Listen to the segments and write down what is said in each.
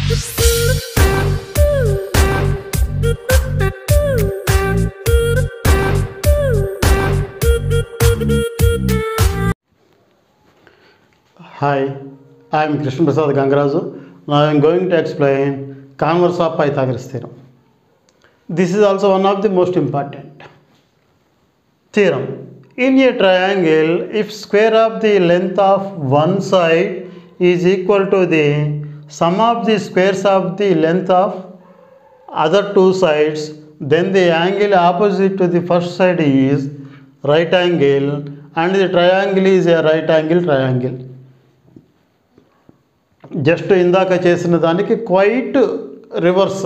Hi, I am Krishna Prasad Gangaraju. Now I am going to explain converse of Pythagoras theorem. This is also one of the most important theorem. In a triangle, if square of the length of one side is equal to the sum of the squares of the length of other two sides, then the angle opposite to the first side is right angle and the triangle is a right angle triangle. Just ఇందాక చేసిన దానికి quite reverse.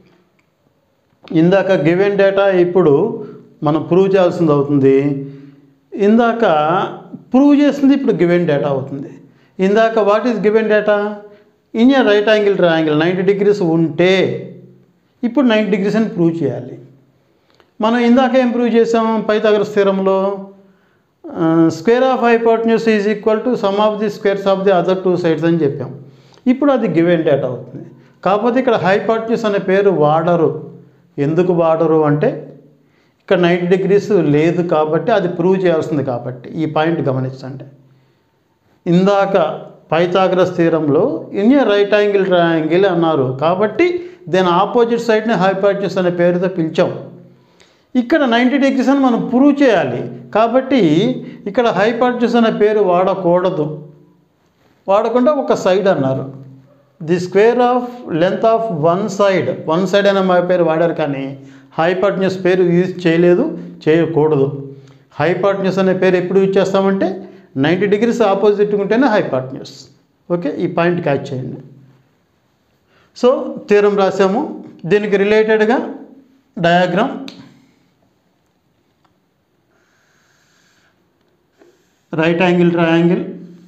ఇందాక given data ఇప్పుడు మనం prove చేయాల్సింది అవుతుంది. ఇందాక prove చేసింది ఇప్పుడు గివెన్ డేటా అవుతుంది. ఇందాక what is given data? In a right angle triangle 90 degrees ఉంటే ఇప్పుడు 90 degrees అని ప్రూవ్ చేయాలి. మనం ఇందాక ఏం ప్రూవ్ చేసాం పైథాగరస్ థియరంలో? Square of hypotenuse is equal to sum of the squares of the other two sides అని చెప్పాం. ఇప్పుడు అది గివెన్ డేటా అవుతుంది. కాకపోతే ఇక్కడ హైపోటెన్యూస్ అనే పేరు వాడరు. ఎందుకు వాడరు అంటే ఇక్కడ 90 degrees లేదు కాబట్టి అది ప్రూవ్ చేయాల్సింది. కాబట్టి ఈ పాయింట్ గమనించండి. ఇందాక పైథాగరస్ థియరంలో in a right angle triangle అన్నారు కాబట్టి దాని ఆపోజిట్ సైడ్ని హైపోటెన్యూస్ అనే పేరుతో పిలిచాం. ఇక్కడ 90 degrees అని మనం ప్రూవ్ చేయాలి కాబట్టి ఇక్కడ హైపోటెన్యూస్ అనే పేరు వాడకూడదు. వాడకుండా ఒక సైడ్ అన్నారు. The square of length of one side అనే మా పేరు వాడారు కానీ హైపోటెన్యూస్ పేరు యూజ్ చేయకూడదు. హైపోటెన్యూస్ అనే పేరు ఎప్పుడు యూజ్ చేస్తామంటే 90 degrees ఆపోజిట్ ఉంటేనే హైపోటెన్యూస్. ఓకే, ఈ పాయింట్ క్యాచ్ చేయండి. సో థియరం రాసాము. దీనికి రిలేటెడ్గా diagram right angle triangle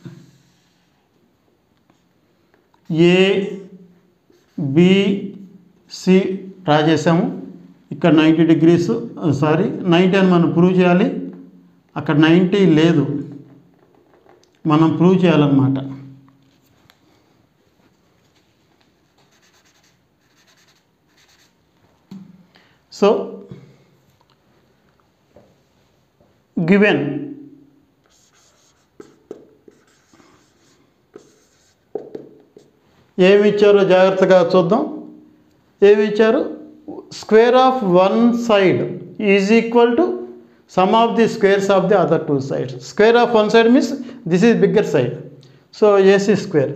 ABC draw చేసాము. ఇక్కడ 90 degrees 90 అని మనం ప్రూవ్ చేయాలి. అక్కడ 90 లేదు, మనం ప్రూవ్ చేయాలన్నమాట. సో గివెన్ ఏమి ఇచ్చారో జాగ్రత్తగా చూద్దాం. ఏమి ఇచ్చారు? Square of one side is equal to sum of the squares of the other two sides. Square of one side means this is bigger side. So AC square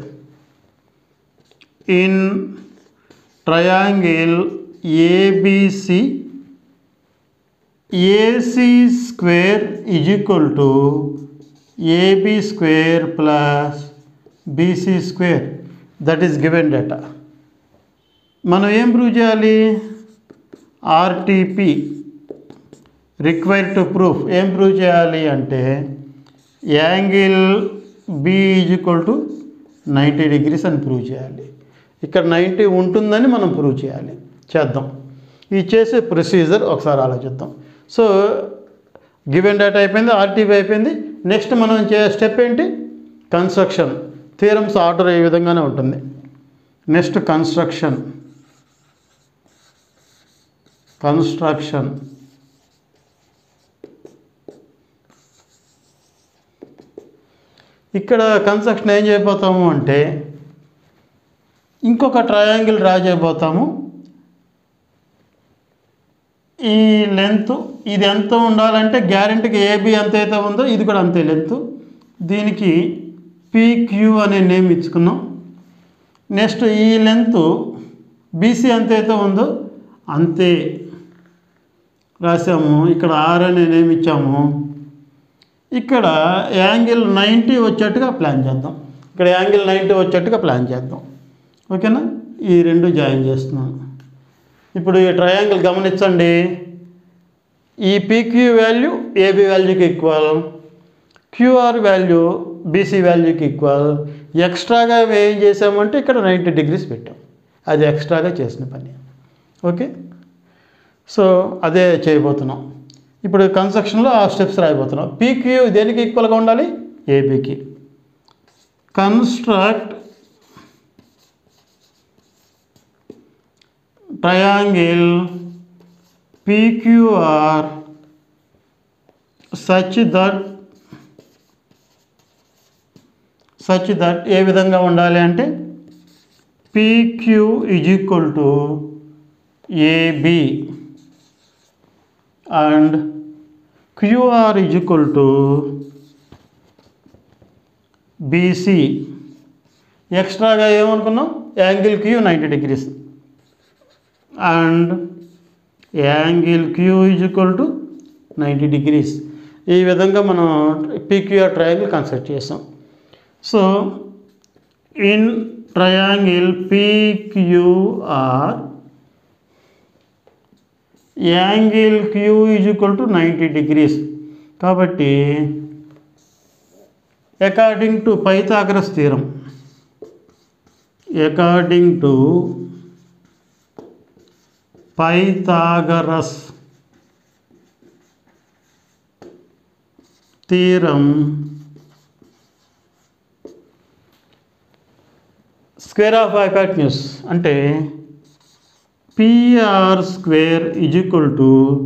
in triangle ABC AC square is equal to AB square plus BC square. That is given data. మనం ఏం prove చేయాలి? RTP required to proof. ఏం prove చేయాలి అంటే angle B is equal to 90 degrees అని prove చేయాలి. ఇక్కడ 90 ఉంటుందని మనం ప్రూవ్ చేయాలి. చేద్దాం. ఈ చేసే ప్రొసీజర్ ఒకసారి ఆలోచిద్దాం. సో గివెన్ డేటా అయిపోయింది, ఆర్టీపీ అయిపోయింది. నెక్స్ట్ మనం స్టెప్ ఏంటి? కన్స్ట్రక్షన్. థియరమ్స్ ఆర్డర్ ఏ విధంగానే ఉంటుంది. Next construction. ఇక్కడ కన్స్ట్రక్షన్ ఏం చేయబోతాము అంటే ఇంకొక ట్రయాంగిల్ డ్రా చేయబోతాము. ఈ లెంత్ ఇది ఎంత ఉండాలంటే గ్యారెంటీకి ఏబి ఎంత అయితే ఉందో ఇది కూడా అంతే లెంత్. దీనికి PQ అనే నేమ్ ఇచ్చుకున్నాం. నెక్స్ట్ ఈ లెంత్ BC ఎంతైతే ఉందో అంతే రాసాము. ఇక్కడ R అనే నేమ్ ఇచ్చాము. ఇక్కడ యాంగిల్ 90 వచ్చేట్టుగా ప్లాన్ చేద్దాం. ఇక్కడ యాంగిల్ 90 వచ్చేట్టుగా ప్లాన్ చేద్దాం. ఓకేనా? ఈ రెండు జాయిన్ చేస్తున్నాను. ఇప్పుడు ఈ ట్రయాంగిల్ గమనించండి. ఈ PQ వాల్యూ AB వాల్యూకి ఈక్వల్, QR వాల్యూ BC వాల్యూకి ఈక్వల్. ఎక్స్ట్రాగా ఏం చేసామంటే ఇక్కడ 90 degrees పెట్టాం. అది ఎక్స్ట్రాగా చేసిన పని. ఓకే, సో అదే చేయబోతున్నాం. ఇప్పుడు కన్స్ట్రక్షన్లో ఆ స్టెప్స్ రాయబోతున్నాం. PQ దేనికి ఈక్వల్గా ఉండాలి? ABకి. Construct triangle PQR such that ఏ విధంగా ఉండాలి అంటే PQ is equal to AB and QR is equal to BC. ఎక్స్ట్రాగా ఏమనుకున్నాం, angle Q 90 degrees and angle Q is equal to 90 degrees. ఈ విధంగా మనం PQR ట్రయాంగిల్ కన్స్ట్రక్ట్ చేసాం. So in triangle PQR angle Q is equal to 90 degrees. కాబట్టి according to Pythagoras theorem, according to Pythagoras theorem, square of hypotenuse అంటే PR square is equal to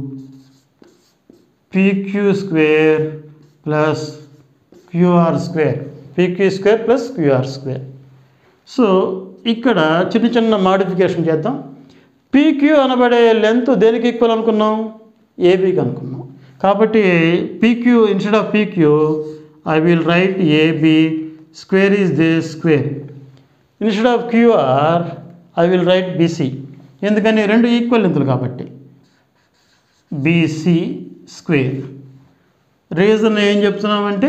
PQ square plus QR square, PQ square plus QR square. So ఇక్కడ చిన్న చిన్న modification చేద్దాం. PQ అనబడే length దేనికి equal అనుకున్నాం, ABకి అనుకున్నాం. కాబట్టి PQ instead of PQ I will write AB square is the square. Instead of QR I will write BC. ఎందుకని రెండు ఈక్వల్ లెంత్లు కాబట్టి BC స్క్వేర్. రీజన్ ఏం చెప్తున్నామంటే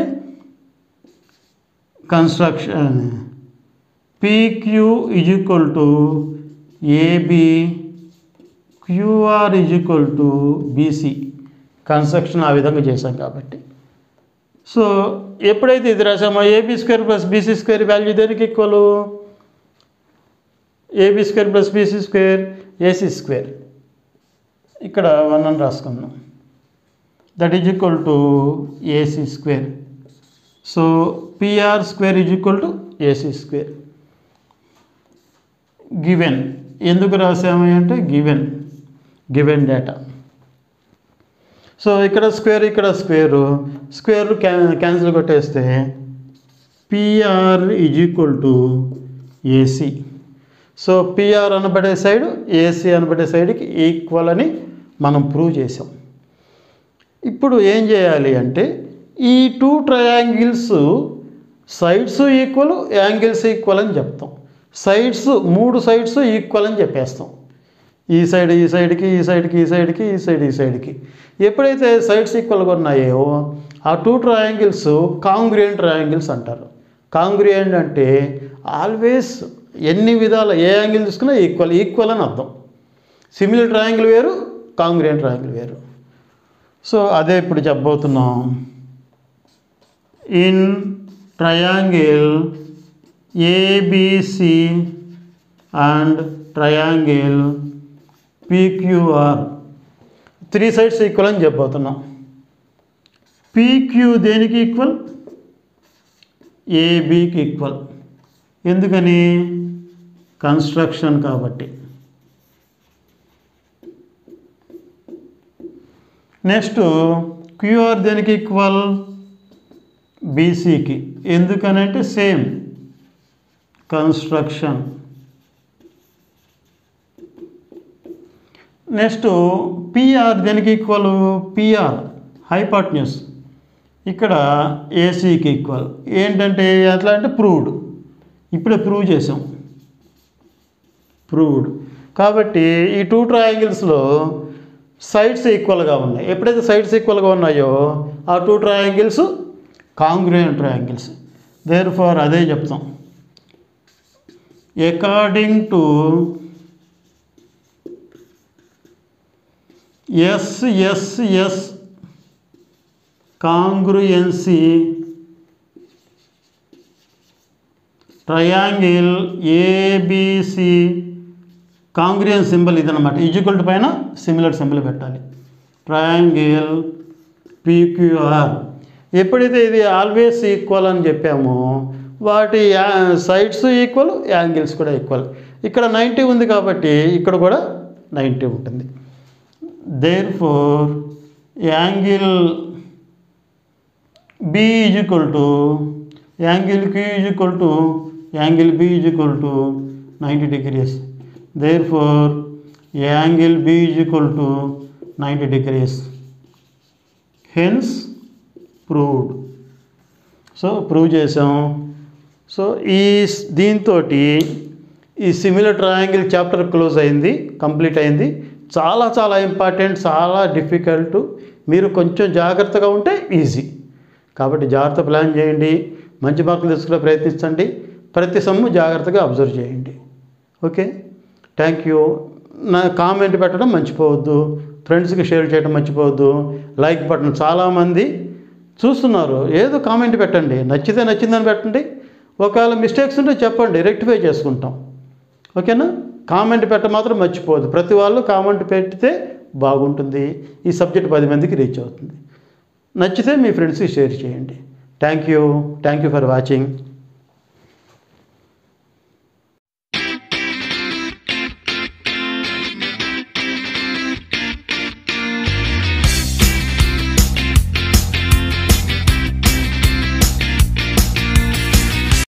construction PQ is equal to AB, QR is equal to BC. Construction ఆ విధంగా చేశాం కాబట్టి. So ఎప్పుడైతే ఇది రాసామో AB square plus BC square value దేనికి equal, AB square plus BC square AC square. ఇక్కడ 1 అని రాసుకుందాం. That is equal to AC square. So PR square is equal to AC square. Given ఎందుకు రాసాము అంటే గివెన్ డేటా. సో ఇక్కడ square ఇక్కడ square cancel కొట్టేస్తే PR is equal to AC. So PR అనబడే సైడ్ AC అనబడే సైడ్కి ఈక్వల్ అని మనం ప్రూవ్ చేసాం. ఇప్పుడు ఏం చేయాలి అంటే ఈ two triangles sides equal, angles equal అని చెప్తాం. సైడ్స్ మూడు సైడ్స్ ఈక్వల్ అని చెప్పేస్తాం. ఈ సైడ్ ఈ సైడ్కి, ఈ సైడ్కి ఈ సైడ్కి, ఈ సైడ్ ఈ సైడ్కి. ఎప్పుడైతే సైడ్స్ ఈక్వల్గా ఉన్నాయో ఆ టూ ట్రయాంగిల్స్ కాంగ్రుయెంట్ ట్రయాంగిల్స్ అంటారు. కాంగ్రుయెంట్ అంటే ఆల్వేస్ ఎన్ని విధాల ఏ యాంగిల్ తీసుకున్నా ఈక్వల్ అని అర్థం. సిమిలర్ ట్రయాంగిల్ వేరు, కాంగ్రుయెంట్ ట్రయాంగిల్ వేరు. సో అదే ఇప్పుడు చెప్పబోతున్నాం. In triangle ABC and triangle PQR three sides equal అని చెప్పబోతున్నాం. PQ దేనికి ఈక్వల్, ABకి ఈక్వల్. ఎందుకని, కన్స్ట్రక్షన్ కాబట్టి. నెక్స్ట్ QR దేనికి ఈక్వల్, BCకి. ఎందుకనంటే సేమ్ కన్స్ట్రక్షన్. నెక్స్ట్ PR దేనికి ఈక్వల్, PR హైపాటన్యూస్. ఇక్కడ ACకి ఈక్వల్. ఏంటంటే ఎట్లా అంటే ప్రూవ్డ్, ఇప్పుడే ప్రూవ్ చేసాం, ప్రూవ్డ్. కాబట్టి ఈ టూ ట్రయాంగిల్స్లో సైడ్స్ ఈక్వల్గా ఉన్నాయి. ఎప్పుడైతే సైడ్స్ ఈక్వల్గా ఉన్నాయో ఆ two triangles congruent triangles. Therefore అదే చెప్తాం. According to SSS congruency triangle ABC congruence symbol ఇదన్నమాట. ఈక్వల్ టు పైన సిమిలర్ సింబల్ పెట్టాలి. ట్రయాంగిల్ PQR ఎప్పుడైతే ఇది ఆల్వేస్ ఈక్వల్ అని చెప్పామో వాటి సైడ్స్ ఈక్వల్, యాంగిల్స్ కూడా ఈక్వల్. ఇక్కడ 90 ఉంది కాబట్టి ఇక్కడ కూడా 90 ఉంటుంది. Therefore angle B is equal to angle Q is equal to angle B is equal to 90 degrees. Therefore angle B is equal to 90 degrees. Hence proved. So prove చేసాం. So దీంతో ఈ similar triangle chapter close అయింది, complete అయింది. చాలా చాలా important, చాలా difficult. మీరు కొంచెం జాగ్రత్తగా ఉంటే ఈజీ. కాబట్టి జాగ్రత్త ప్లాన్ చేయండి, మంచి మార్కులు తీసుకునే ప్రయత్నించండి, ప్రతి సమ్ము జాగ్రత్తగా అబ్జర్వ్ చేయండి. Okay, thank you. నా కామెంట్ పెట్టడం మర్చిపోవద్దు, ఫ్రెండ్స్కి షేర్ చేయడం మర్చిపోవద్దు, లైక్ బటన్. చాలామంది చూస్తున్నారు, ఏదో కామెంట్ పెట్టండి, నచ్చితే నచ్చిందని పెట్టండి, ఒకవేళ మిస్టేక్స్ ఉంటే చెప్పండి, రెక్టిఫై చేసుకుంటాం. ఓకేనా? కామెంట్ పెట్ట మాత్రం మర్చిపోవద్దు. ప్రతి వాళ్ళు కామెంట్ పెడితే బాగుంటుంది, ఈ సబ్జెక్ట్ 10 మందికి రీచ్ అవుతుంది. నచ్చితే మీ ఫ్రెండ్స్కి షేర్ చేయండి. Thank you for watching.